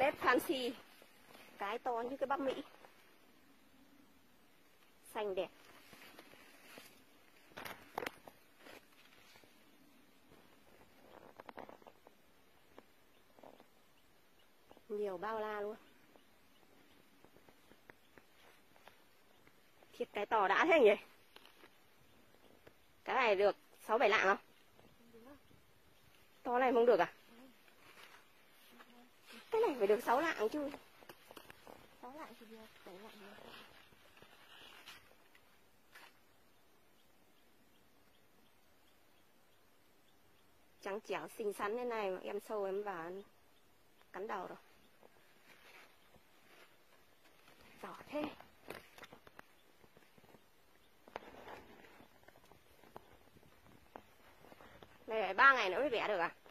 Red Fancy. Cái to như cái bắp Mỹ. Xanh đẹp. Nhiều bao la luôn. Thiệt cái to đã thế nhỉ. Cái này được 6-7 lạng không? To này không được à? Cái này phải được 6 lạng chứ. 6 lạng thì được, 7 lạng được. Trắng trẻo xinh xắn thế này mà em sâu em vào cắn đầu rồi. Giỏi thế. Này phải 3 ngày nữa mới vẽ được à?